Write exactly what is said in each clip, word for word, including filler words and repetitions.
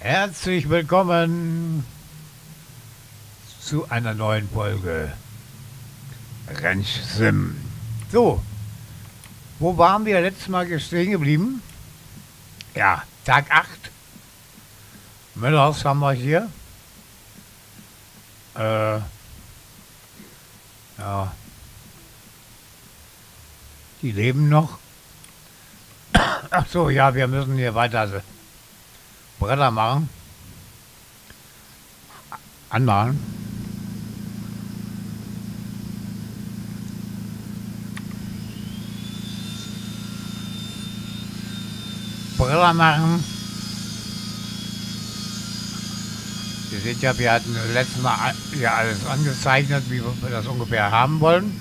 Herzlich willkommen zu einer neuen Folge Ranch Sim. So, wo waren wir letztes Mal stehen geblieben? Ja, Tag acht. Müllers haben wir hier. Äh, ja. Die leben noch. Ach so, ja, wir müssen hier weiter Bretter machen. Anmachen. Bretter machen. Ihr seht ja, wir hatten letztes Mal ja alles angezeichnet, wie wir das ungefähr haben wollen.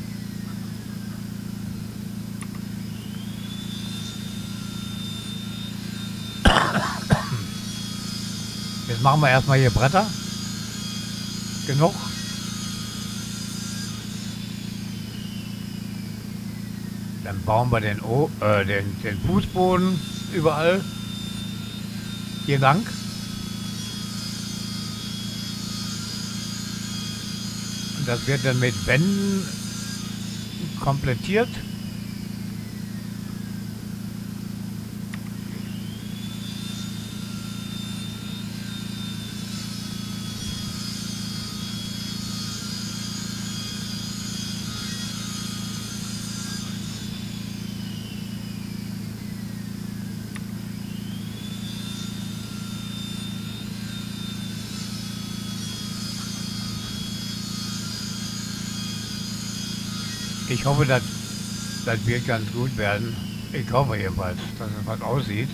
Jetzt machen wir erstmal hier Bretter. Genug. Dann bauen wir den, o äh, den, den Fußboden überall hier lang. Und das wird dann mit Wänden komplettiert. Ich hoffe, dass das wird ganz gut werden. Ich hoffe jedenfalls, dass es was aussieht.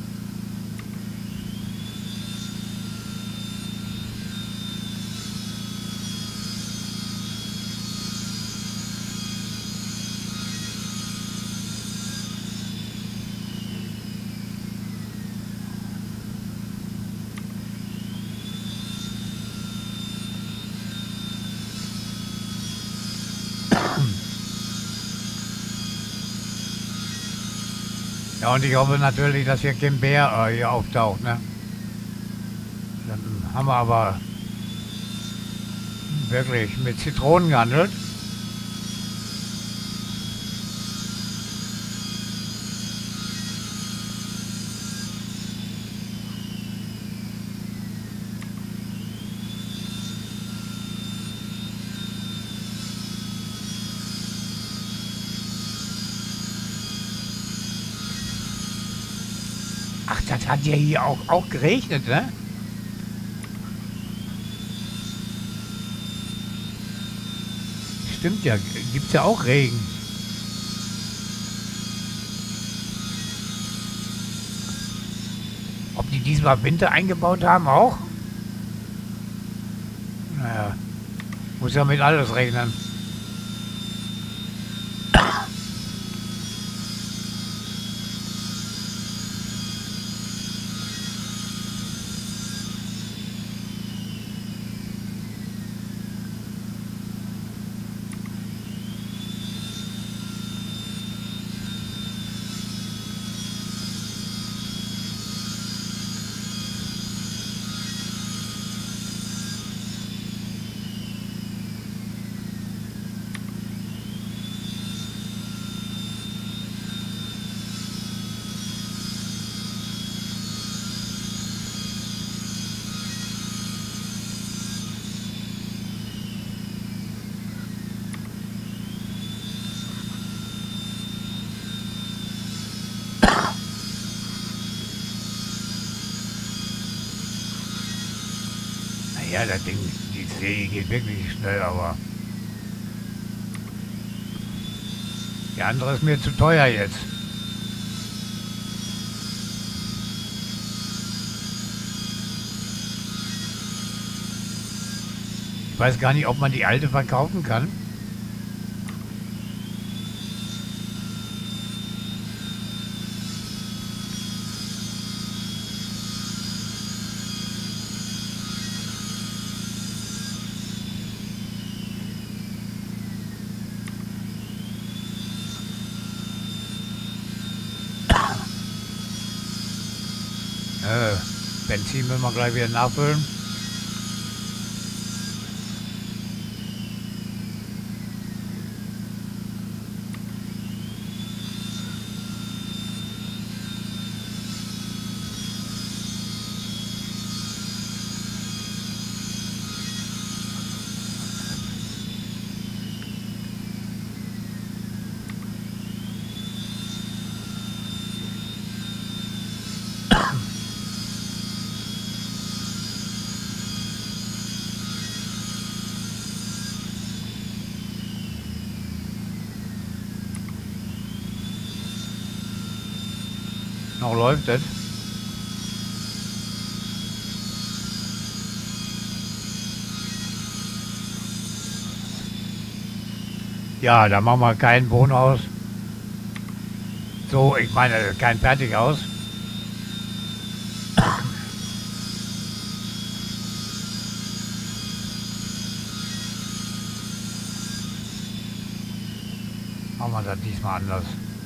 Ja, und ich hoffe natürlich, dass hier kein Bär äh, hier auftaucht, ne? Dann haben wir aber wirklich mit Zitronen gehandelt. Ach, das hat ja hier auch, auch geregnet, ne? Stimmt ja, gibt's ja auch Regen. Ob die diesmal Winter eingebaut haben auch? Naja, muss ja mit alles regnen. Ja, das Ding, die Serie geht wirklich schnell, aber die andere ist mir zu teuer jetzt. Ich weiß gar nicht, ob man die alte verkaufen kann. Benzin müssen wir gleich wieder nachfüllen. Noch läuft es. Ja, da machen wir keinen Boden aus. So, ich meine, kein fertig aus. Machen wir das diesmal anders.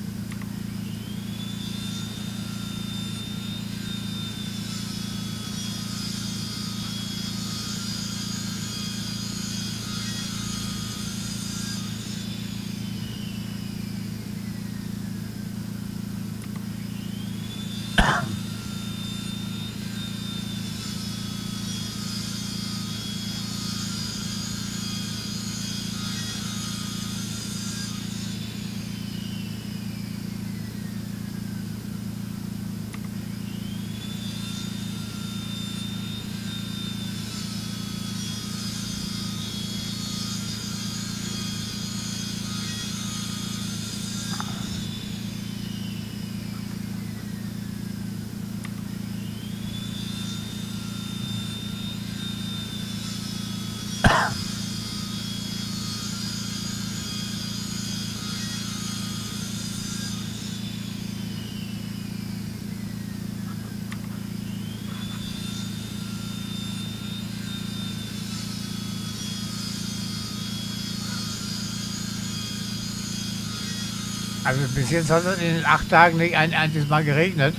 Also bis jetzt hat es in den acht Tagen nicht ein einziges Mal geregnet.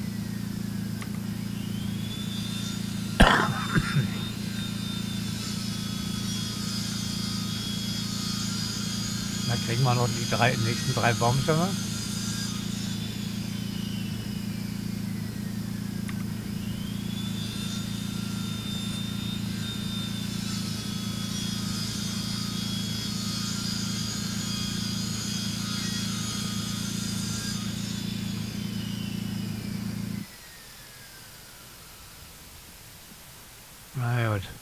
Da kriegen wir noch die drei, nächsten drei Baumstämme. Na gut.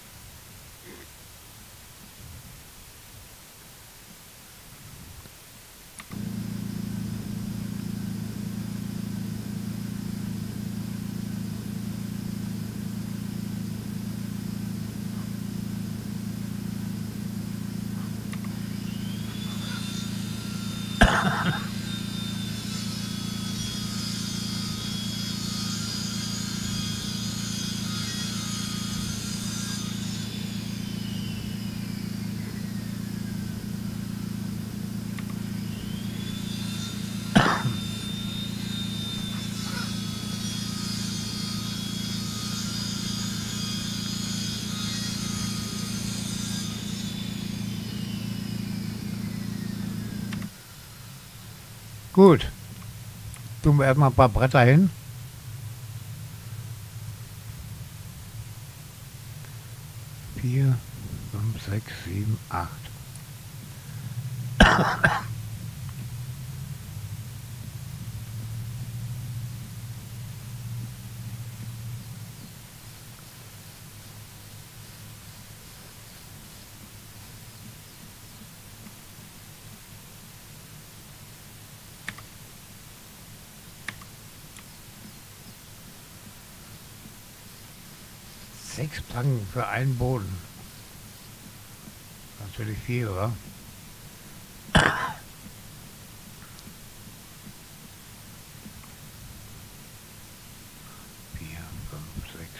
Gut. Tun wir erstmal ein paar Bretter hin. Vier, fünf, sechs, sieben, acht. Sechs Planken für einen Boden. Natürlich viel, oder? Vier, fünf, sechs.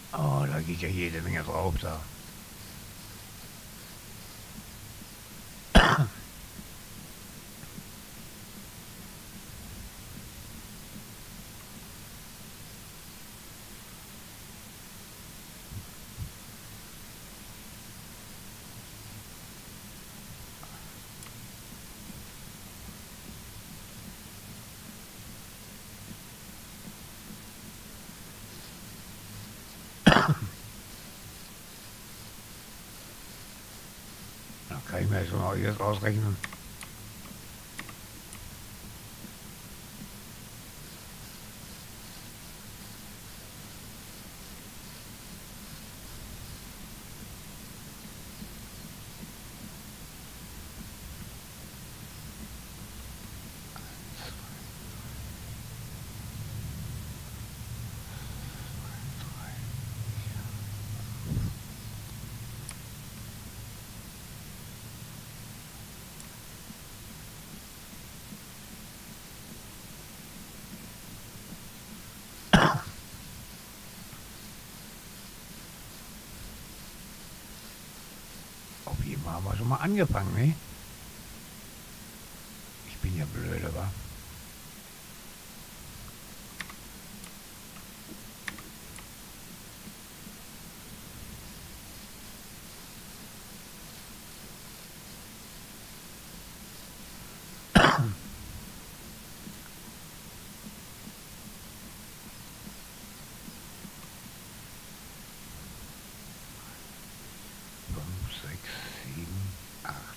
Oh, da geht ja jede Menge drauf da. Da kann ich mir schon mal jetzt ausrechnen. Auf jeden Fall haben wir schon mal angefangen, ne? Ich bin ja blöd, aber. fünf, sechs, sieben, acht.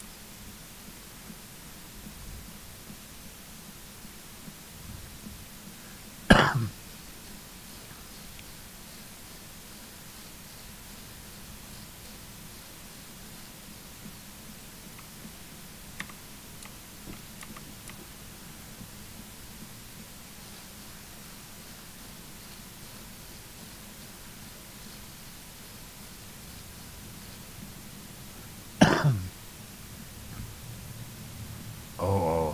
Oh, oh.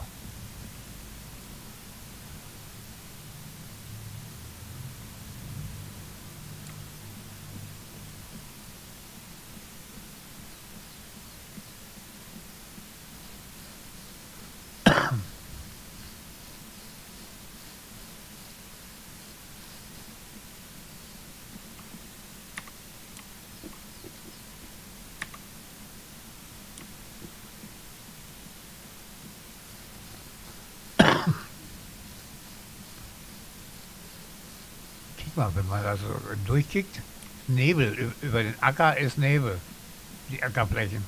Guck mal, wenn man da so durchkickt, Nebel, ü- über den Acker ist Nebel, die Ackerflächen.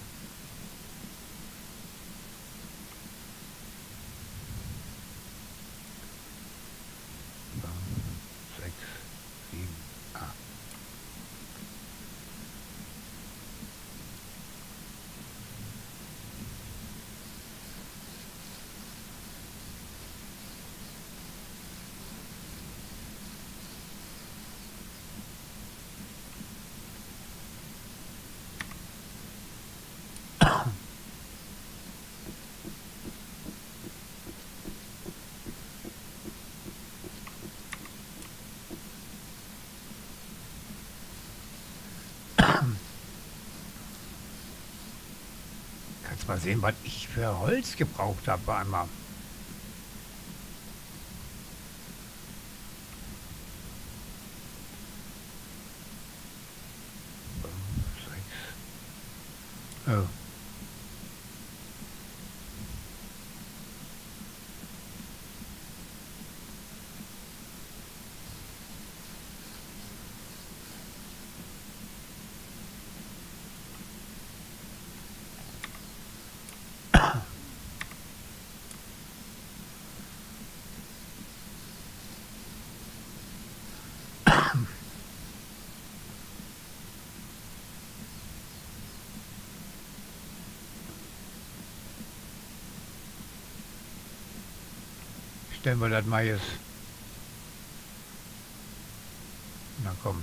fünf, sechs, sieben, acht. Kannst mal sehen, was ich für Holz gebraucht habe einmal. fünf, sechs. Oh. Stellen wir das mal jetzt. Na komm.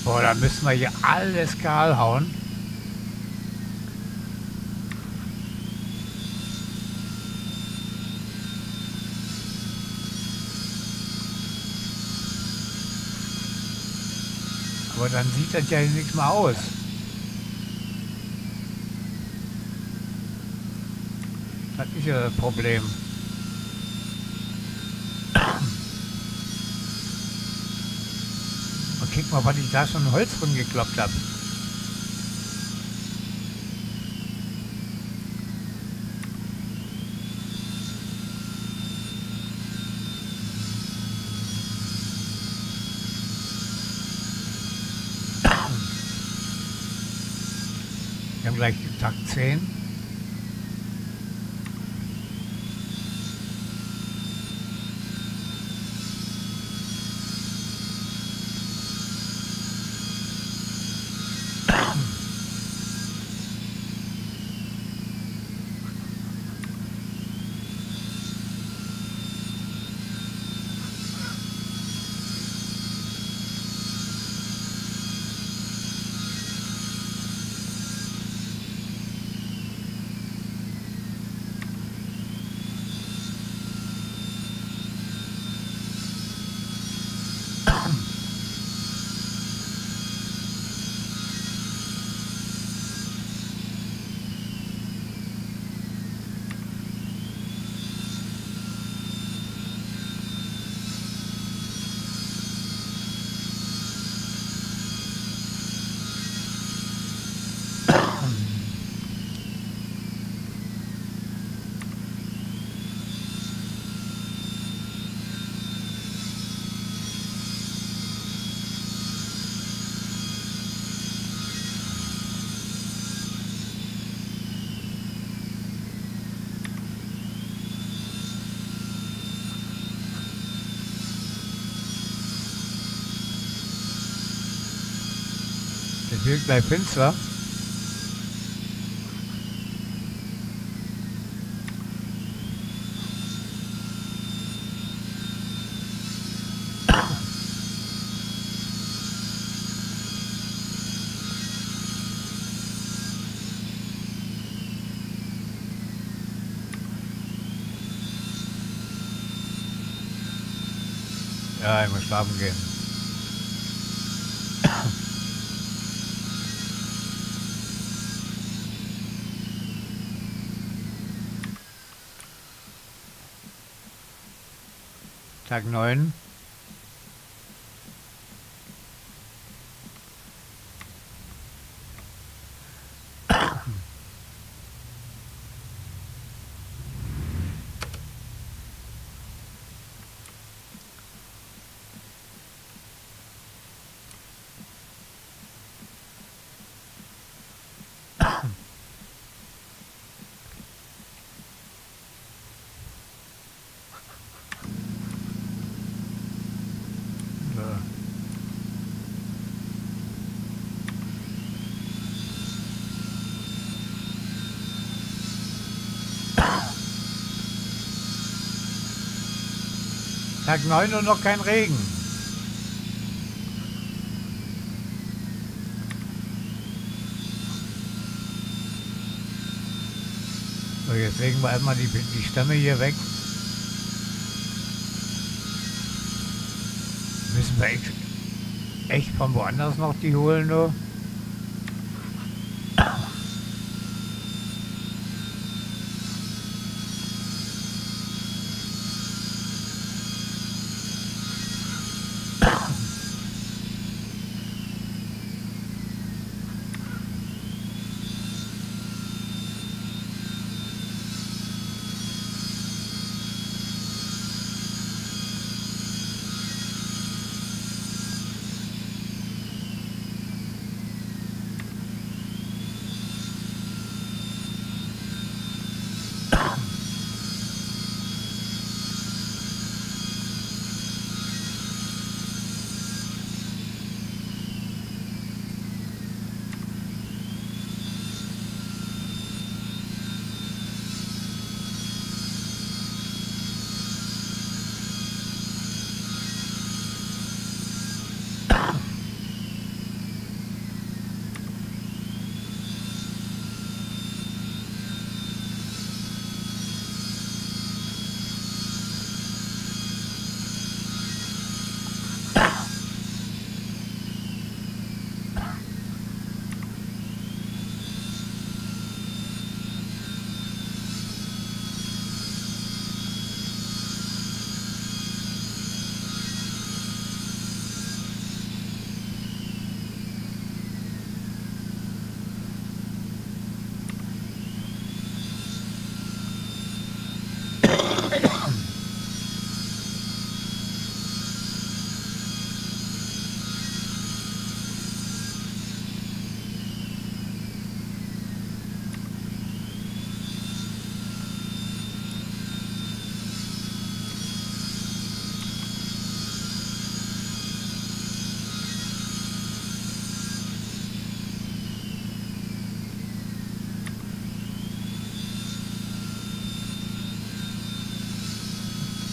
Boah, da müssen wir hier alles kahl hauen. Aber dann sieht das ja nichts mehr aus. Das ist ja das Problem. Und guck mal, was ich da schon Holz drin gekloppt habe. Wir haben gleich Tag zehn. Es wird gleich finster. Ja, ich muss schlafen gehen. Tag neun. Tag neun und noch kein Regen. So, jetzt legen wir erstmal die, die Stämme hier weg. Müssen wir echt, echt von woanders noch die holen, nur?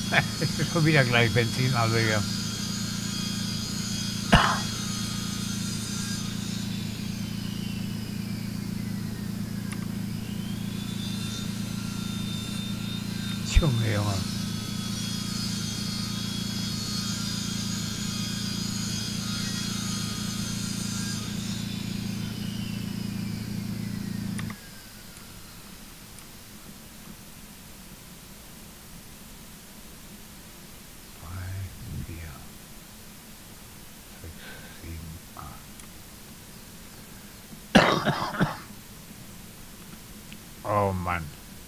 Es ist schon wieder gleich Benzin, also hier. Junge, Junge. Drei, vier, sechs, sieben, acht. Oh Mann.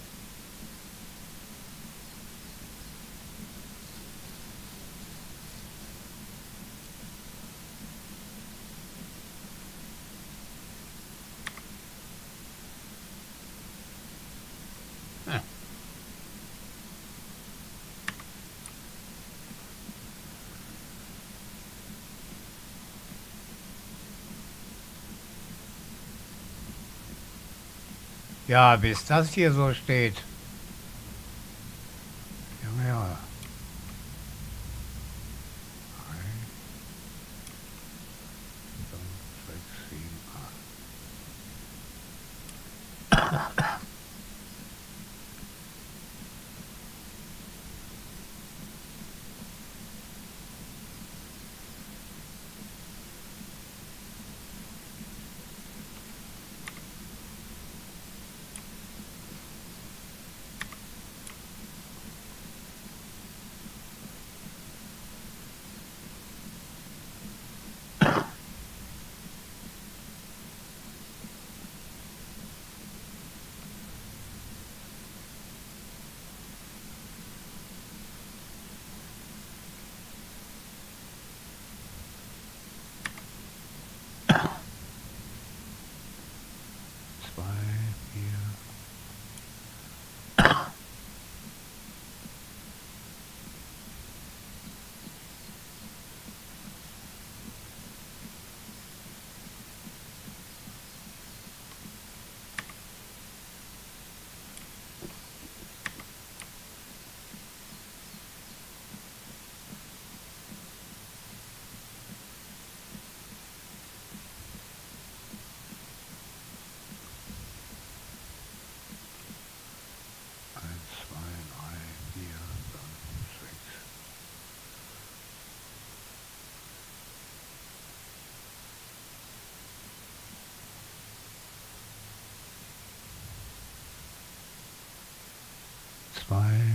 Hm. Ja, bis das hier so steht. Junge, Junge. Drei, fünf, sechs, sieben, acht. Zwei, vier. Eins, zwei, drei, vier, fünf, sechs. Zwei.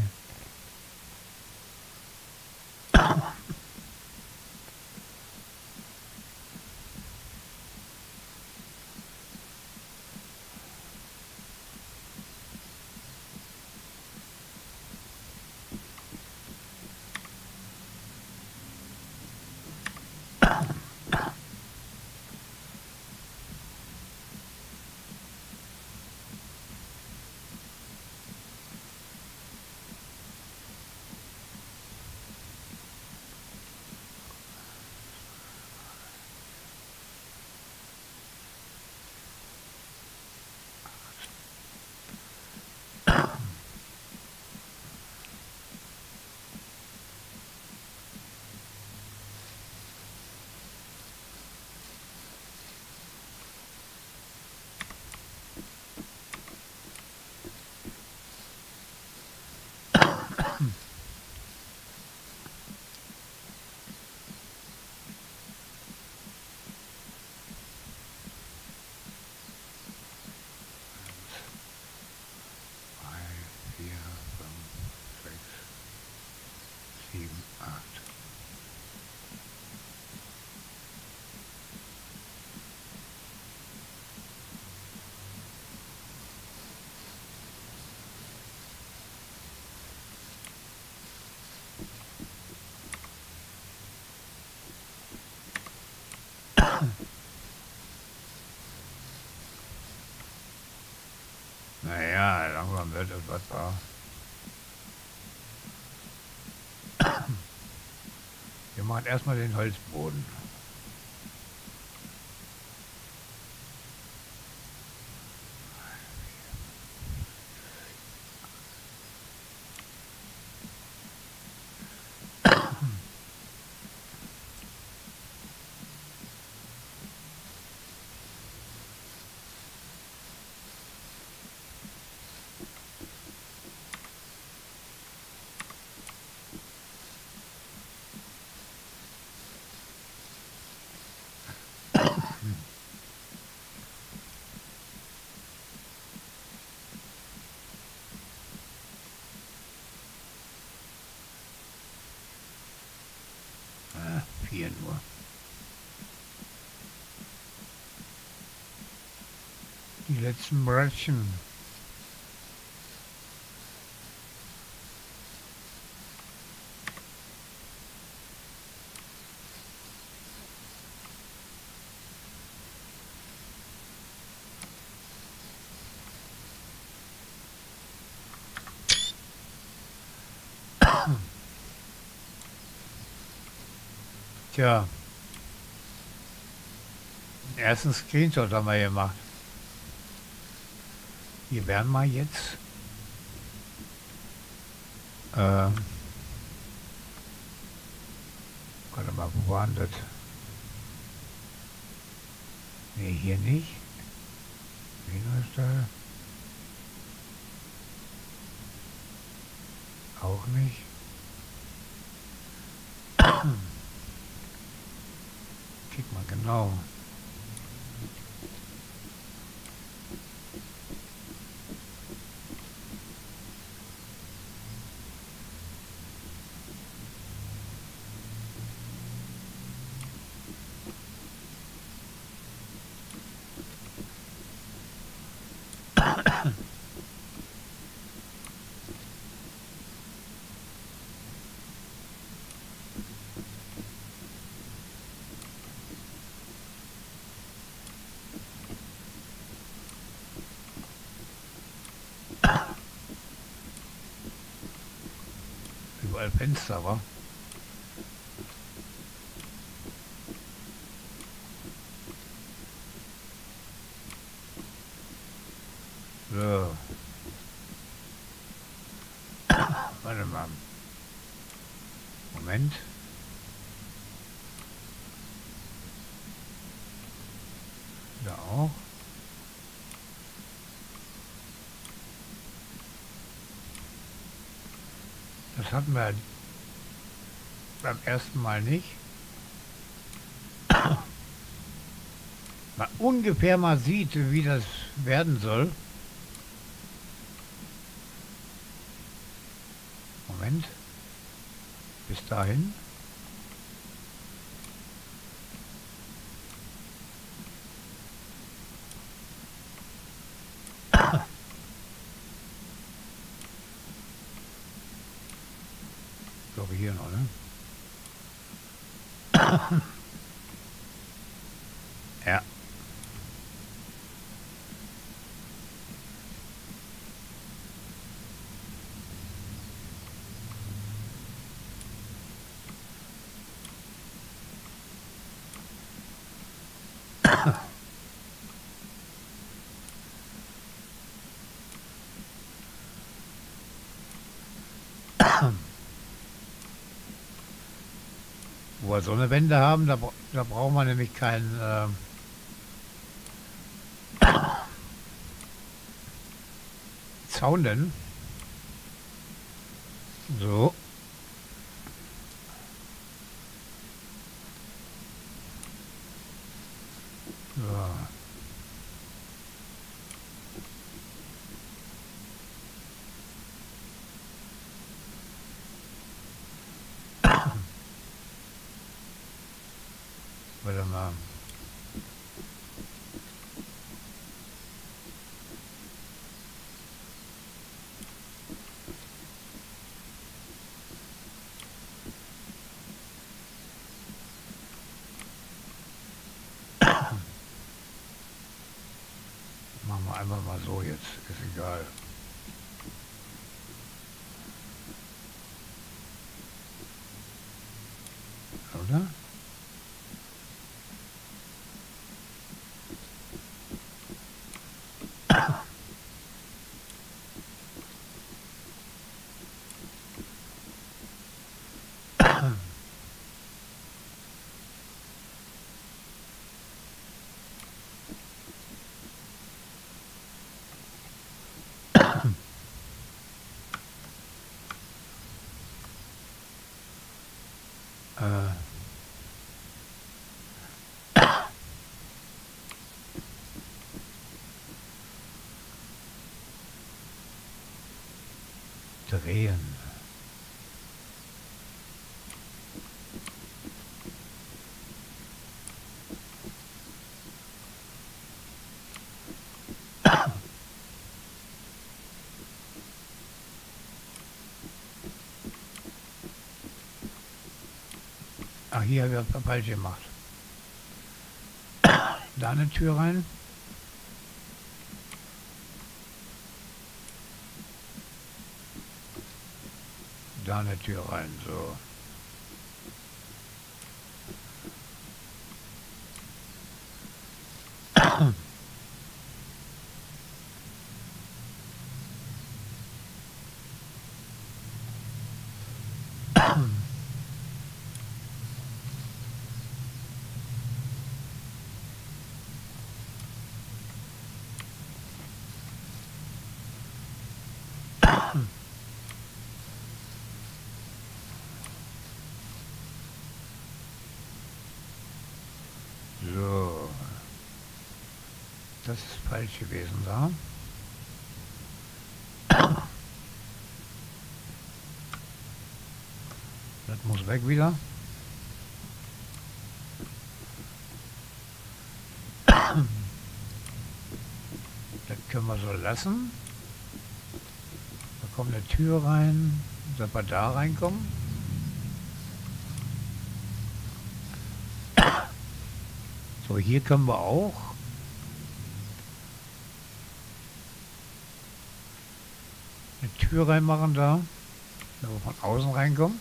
Drei, vier, fünf, sechs, sieben, acht. Naja, langsam wird es was da. Wir machen erstmal den Holzboden. Vier nur. Die letzten Brötchen. Tja, den ersten Screenshot haben wir gemacht. Wir werden mal jetzt äh, warte mal, wo war denn das? Ne, hier nicht. Wienerstall. Auch nicht. Guck mal genau. Überall Fenster, wa? So. Warte mal. Moment. Da auch. Das hatten wir beim ersten Mal nicht. Man ungefähr mal sieht, wie das werden soll. Moment. Bis dahin. Ich glaube hier noch, ne? Ja. Wo wir so eine Wände haben, da, bra- da braucht man nämlich keinen äh, Zaun denn. So. So. Warte mal. Machen wir einfach mal so jetzt. Ist egal. Oder? Äh. Drehen. hier habe ich was falsch gemacht. Da eine Tür rein. Da eine Tür rein, so. So. Das ist falsch gewesen da. Das muss weg wieder. Das können wir so lassen. Da kommt eine Tür rein, dass wir da reinkommen. So, hier können wir auch. Eine Tür reinmachen da, da wir von außen reinkommen.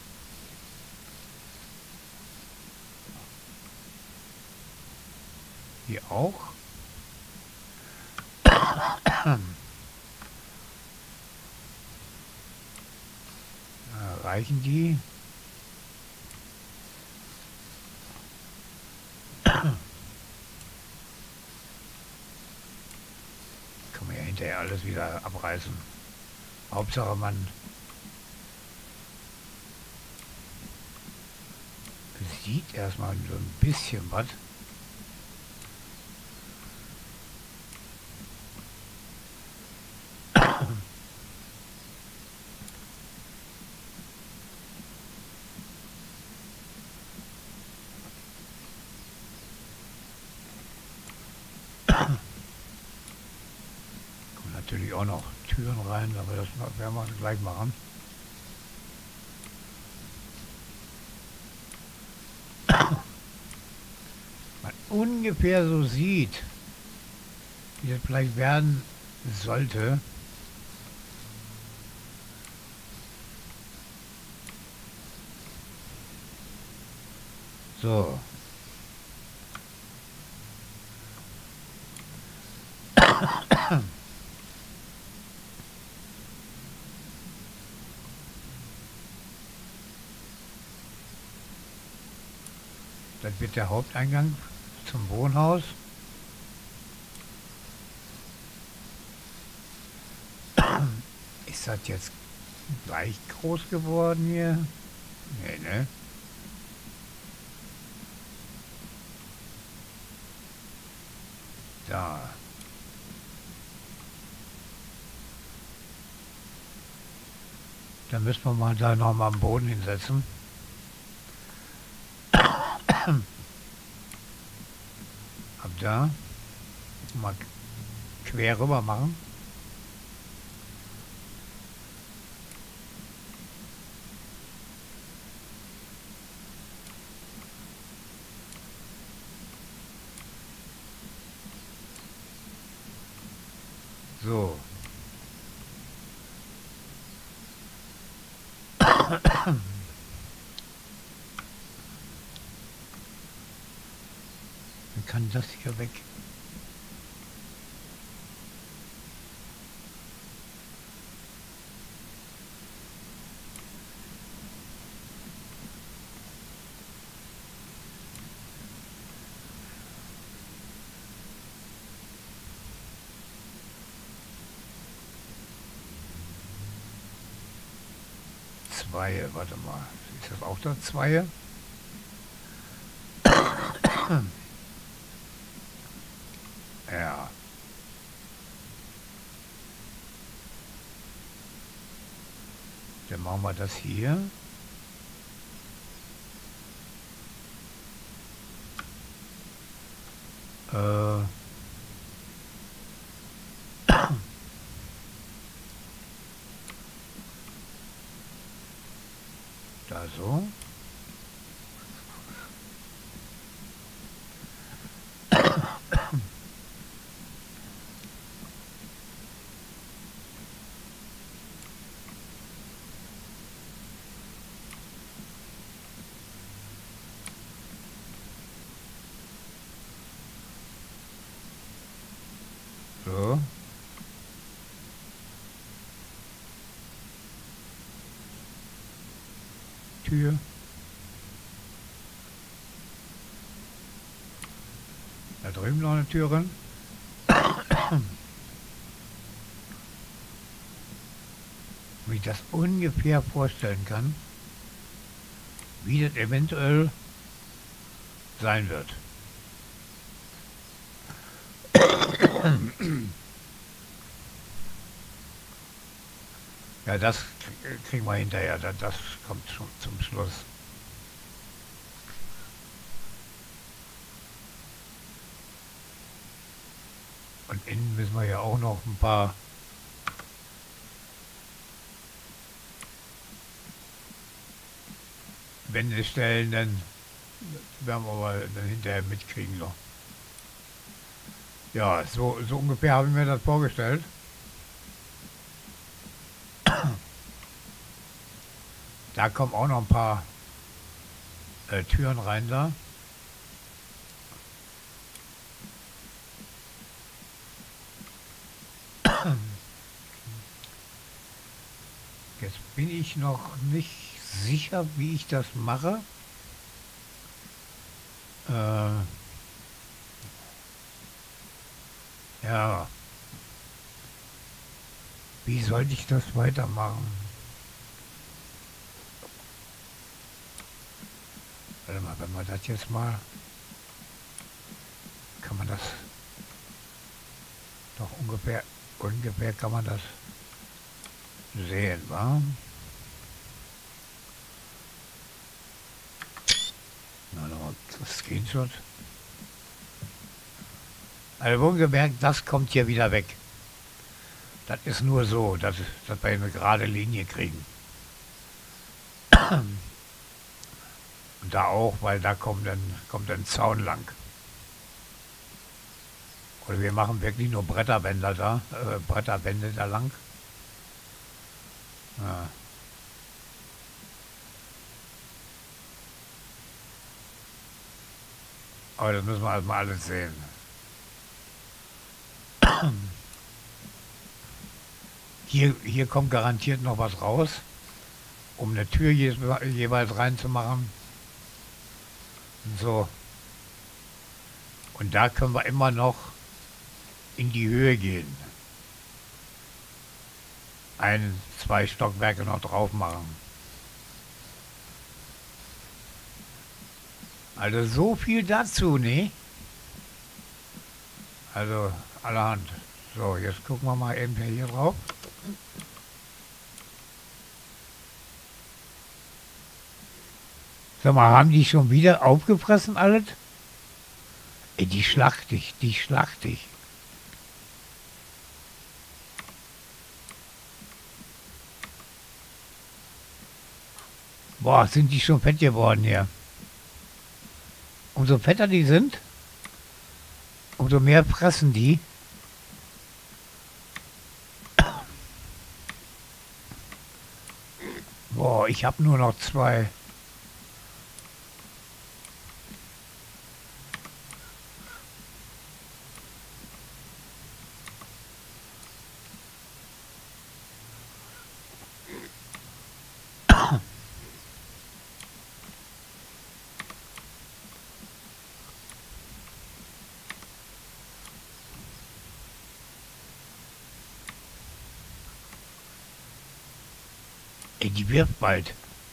Hier auch. Da reichen die. Kann man ja hinterher alles wieder abreißen. Hauptsache man sieht erstmal so ein bisschen was. Natürlich auch noch Türen rein, aber das werden wir gleich machen. Man ungefähr so sieht, wie das vielleicht werden sollte. So. Das wird der Haupteingang zum Wohnhaus. Ist das jetzt gleich groß geworden hier? Nee, ne? Da. Dann müssen wir mal da noch mal am Boden hinsetzen. Ab da. Mal quer rüber machen. So. Dann kann das hier weg. Zweie, warte mal. Ist das auch da Zweie? Ja. Dann machen wir das hier. Äh. Da so. So. Tür. Da drüben noch eine Tür drin. Wie ich das ungefähr vorstellen kann, wie das eventuell sein wird. Ja, das kriegen wir hinterher, das kommt schon zum Schluss. Und innen müssen wir ja auch noch ein paar Wände stellen, dann werden wir aber dann hinterher mitkriegen noch. Ja, so, so ungefähr habe ich mir das vorgestellt. Da kommen auch noch ein paar äh, Türen rein da. Jetzt bin ich noch nicht sicher, wie ich das mache. Äh, ja. Wie sollte ich das weitermachen? Warte mal, wenn man das jetzt mal... Kann man das... Doch ungefähr... Ungefähr kann man das sehen, wa? Na, nochmal Screenshot. Also wohlgemerkt, das kommt hier wieder weg. Das ist nur so, dass, dass wir eine gerade Linie kriegen. Und da auch, weil da kommt ein, kommt ein Zaun lang. Oder wir machen wirklich nur Bretterbänder da, äh, Bretterbände da lang. Ja. Aber das müssen wir erstmal alles sehen. Hier, hier kommt garantiert noch was raus, um eine Tür je, jeweils reinzumachen. So. Und da können wir immer noch in die Höhe gehen. Ein, zwei Stockwerke noch drauf machen. Also so viel dazu, ne? Also allerhand. So, jetzt gucken wir mal eben hier drauf. Sag mal, haben die schon wieder aufgefressen alles? Ey, die schlacht dich, die schlacht dich. Boah, sind die schon fett geworden hier. Umso fetter die sind, umso mehr fressen die. Boah, ich habe nur noch zwei. Ey, die wirft bald.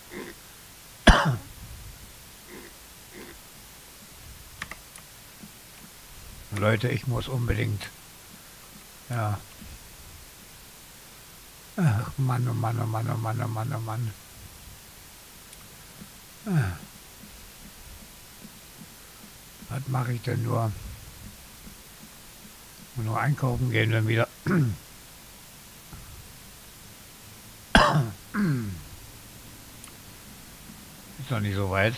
Leute, ich muss unbedingt. Ja. Ach Mann, oh Mann, oh Mann, oh Mann, oh Mann, oh Mann. Ah. Was mache ich denn nur? Nur einkaufen gehen dann wieder. Ist noch nicht so weit.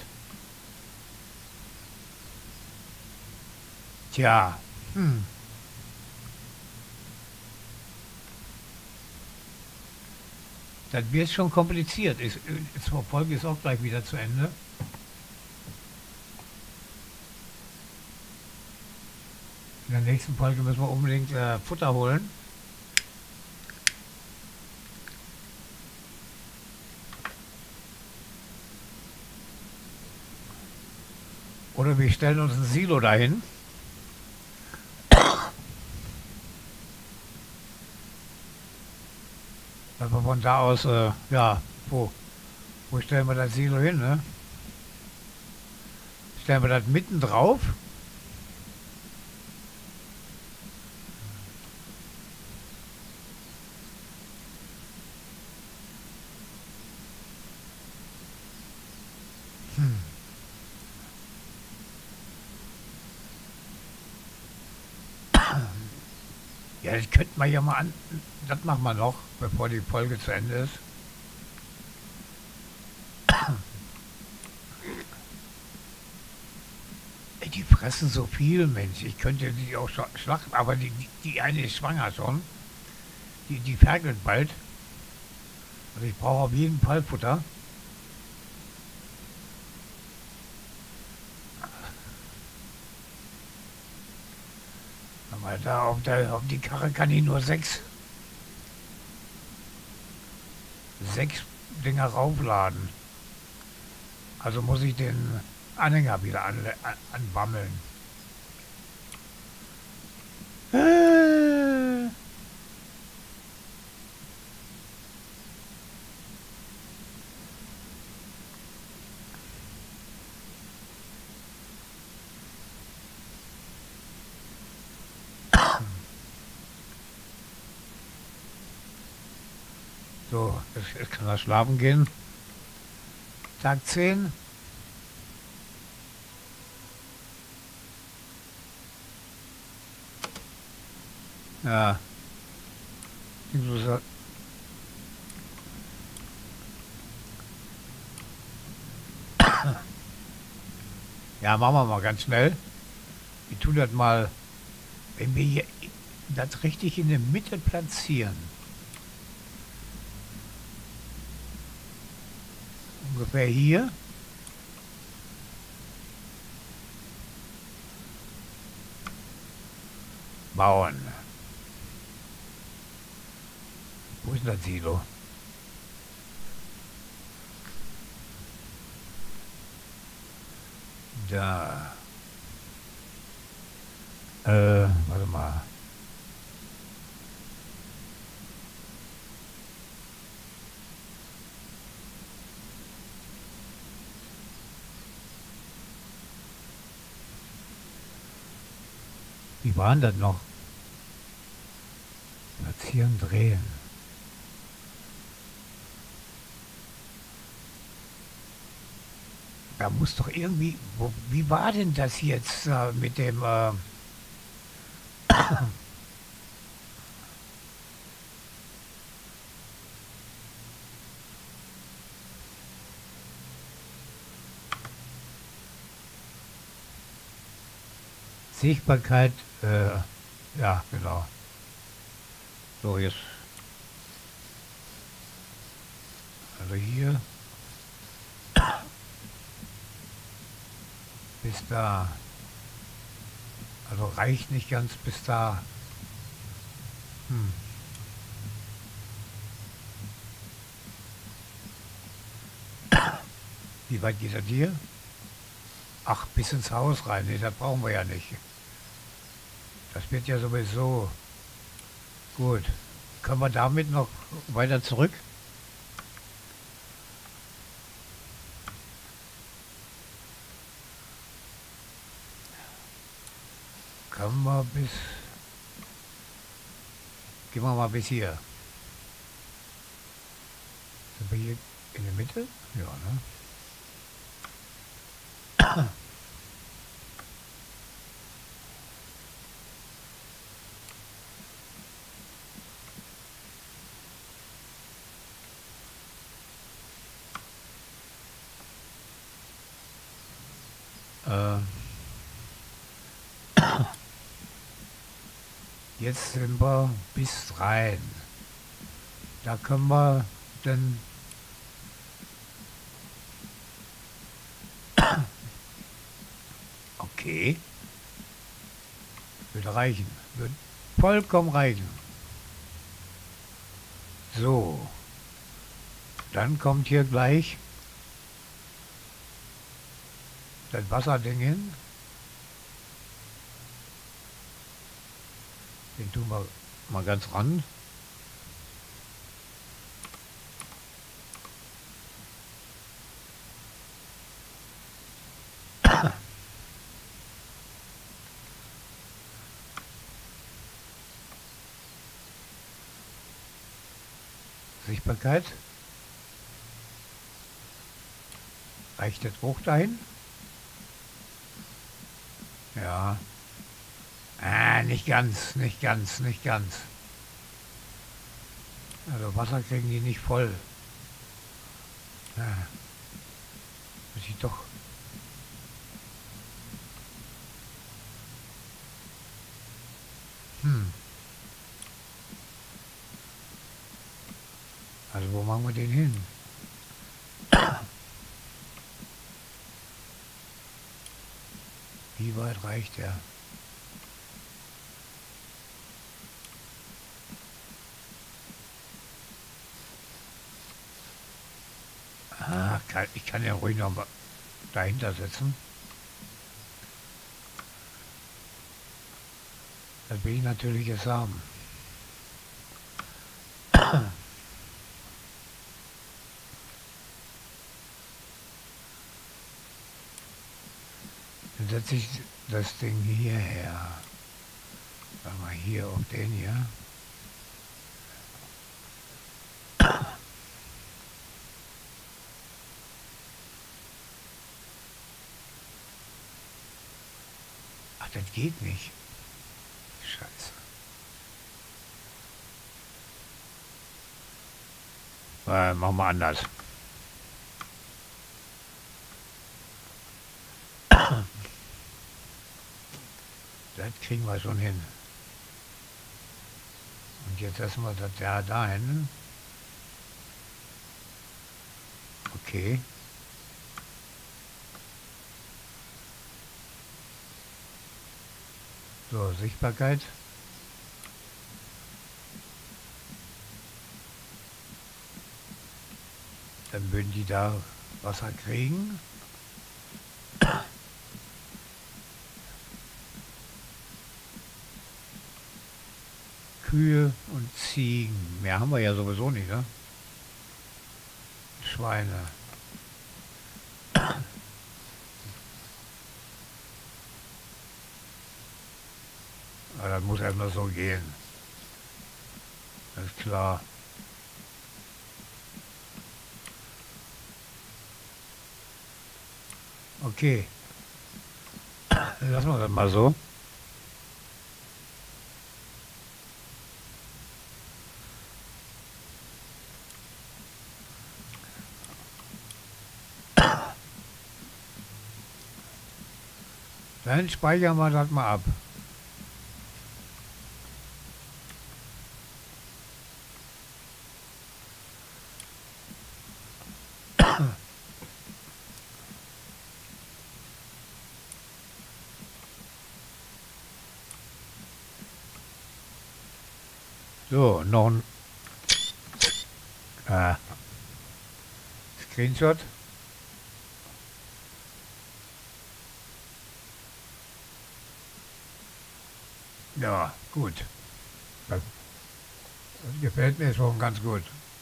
Tja. Hm. Das wird schon kompliziert. Ist, ist Folge ist auch gleich wieder zu Ende. In der nächsten Folge müssen wir unbedingt äh, Futter holen. Oder wir stellen uns ein Silo dahin. Dass wir von da aus, äh, ja, wo, wo stellen wir das Silo hin, ne? Stellen wir das mitten drauf? Hm. Ja, das könnten wir ja mal an. Das machen wir noch, bevor die Folge zu Ende ist. Ey, die fressen so viel, Mensch. Ich könnte die auch schla- schlachten, aber die, die, die eine ist schwanger schon. Die, die ferkelt bald. Also ich brauche auf jeden Fall Futter. Aber da auf, der, auf die Karre kann ich nur sechs, sechs Dinger raufladen. Also muss ich den Anhänger wieder an, an, anbammeln. Äh. So, jetzt, jetzt kann er schlafen gehen. Tag zehn. Ja. Ich muss, ja, machen wir mal ganz schnell. Wir tun das mal, wenn wir hier das richtig in der Mitte platzieren. Ungefähr hier. Bauen. Wo ist denn das Silo? Da. Äh, warte mal. Wie waren das noch? Platzieren, drehen. Da muss doch irgendwie. Wo, wie war denn das jetzt äh, mit dem. Äh, Sichtbarkeit? Äh, ja, genau. So, jetzt. Also hier. Bis da. Also reicht nicht ganz bis da. Hm. Wie weit geht das hier? Ach, bis ins Haus rein. Nee, das brauchen wir ja nicht. Das wird ja sowieso gut. Können wir damit noch weiter zurück? Können wir bis... Gehen wir mal bis hier. Sind wir hier in der Mitte? Ja, ne? Äh, jetzt sind wir bis rein. Da können wir dann okay. Würde reichen. Würde vollkommen reichen. So. Dann kommt hier gleich das Wasserding hin. Den tun wir mal ganz ran. Sichtbarkeit. Reicht jetzt hoch dahin? Ja. Ah, nicht ganz, nicht ganz, nicht ganz. Also Wasser kriegen die nicht voll. Ja. Muss ich doch. Hm. Also wo machen wir den hin? Wie weit reicht er? Ah, kann, ich kann ja ruhig noch mal dahinter setzen. Das will ich natürlich jetzt haben. Dann setze ich das Ding hierher. Sagen wir hier auf den hier. Ach, das geht nicht. Scheiße. Äh, machen wir anders. Das kriegen wir schon hin. Und jetzt lassen wir das ja dahin. Okay. So, Sichtbarkeit. Dann würden die da Wasser kriegen. Kühe und Ziegen. Mehr haben wir ja sowieso nicht, ne? Schweine. Aber das muss erstmal so gehen. Das ist klar. Okay. Lassen wir das mal so. Dann speichern wir das mal ab. So, noch ein äh, Screenshot. Ja, gut. Das, das gefällt mir schon ganz gut.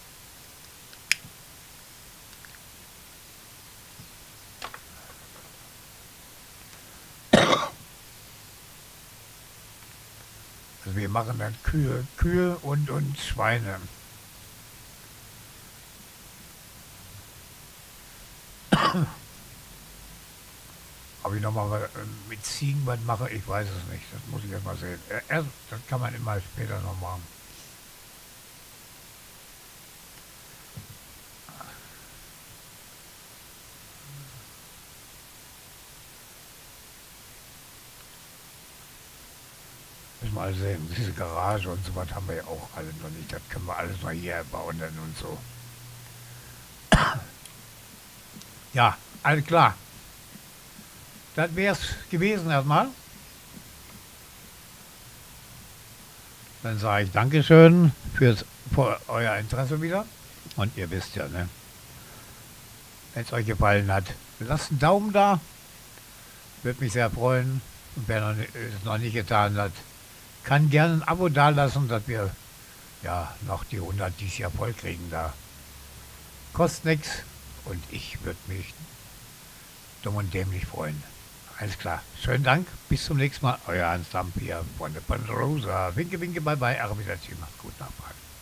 Also wir machen dann Kühe, Kühe und, und Schweine. Ob ich nochmal mit Ziegen was mache, ich weiß es nicht. Das muss ich erst mal sehen. Erst, das kann man immer später noch machen. Müssen wir alles sehen. Diese Garage und so was haben wir ja auch alle noch nicht. Das können wir alles mal hier bauen dann und so. Ja, alles klar. Das wäre es gewesen erstmal. Dann sage ich Dankeschön fürs, für euer Interesse wieder. Und ihr wisst ja, ne? Wenn es euch gefallen hat, lasst einen Daumen da. Würde mich sehr freuen. Und wer noch, ni- es noch nicht getan hat, kann gerne ein Abo dalassen, dass wir ja noch die hundert dieses Jahr voll kriegen da. Kostet nichts und ich würde mich dumm und dämlich freuen. Alles klar. Schönen Dank. Bis zum nächsten Mal. Euer Hans Damp hier von der Ponderosa. Winke, winke, bye bye. Arrivederci. Macht gut, Nachfrage.